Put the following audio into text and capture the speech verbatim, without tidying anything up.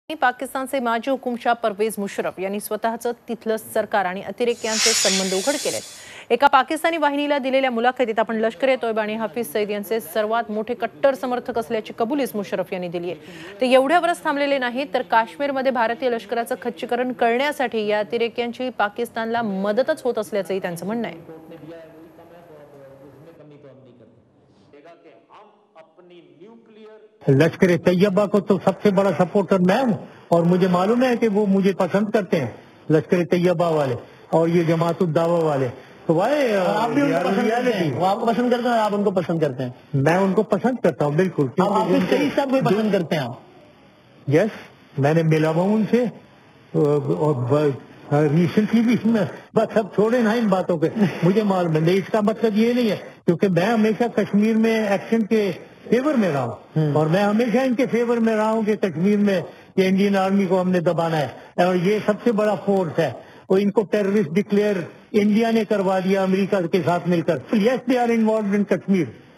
पाकिस्तानचे माजी हुकुमशाह परवेज मुशर्रफ यांनी स्वतःचं तिथलं सरकार आणि अतिरेक्यांचे संबंध उघड केलेत। एका पाकिस्तानी वाहिनीला दिलेल्या मुलाखतीत आपण लष्कर-ए-तोयबा आणि हाफिज सईद यांचे सर्वात मोठे कट्टर समर्थक असल्याची कबुलीच मुशर्रफ यांनी दिली आहे। ते एवढ्यावरच थांबलेले नाहीत, तर काश्मीरमध्ये भारतीय लष्कराचं खच्चीकरण करण्यासाठी या अतिरेक्यांची पाकिस्तानला मदतच होत असल्याचंही त्यांचं म्हणणं आहे। लश्कर तैयबा को तो सबसे बड़ा सपोर्टर मैं हूँ और मुझे मालूम है कि वो मुझे पसंद करते हैं, लश्कर तैयबा वाले और ये जमातुद दावा वाले। तो वाहे आप भी उनको पसंद करते हैं? वो आपको पसंद करते हैं, आप उनको पसंद करते हैं? मैं उनको पसंद करता हूँ, बिल्कुल। आप सही सब को पसंद करते हैं आप? यस, मैंने मिला हुआ उनसे और रिसेंटली भी मैं, बस अब छोड़े ना इन बातों पे, मुझे मालूम है। इसका मतलब ये नहीं है, क्योंकि मैं हमेशा कश्मीर में एक्शन के फेवर में रहा हूँ और मैं हमेशा इनके फेवर में रहा हूँ कि कश्मीर में ये इंडियन आर्मी को हमने दबाना है और ये सबसे बड़ा फोर्स है और इनको टेररिस्ट डिक्लेयर इंडिया ने करवा दिया अमेरिका के साथ मिलकर। Yes, they are involved in Kashmir.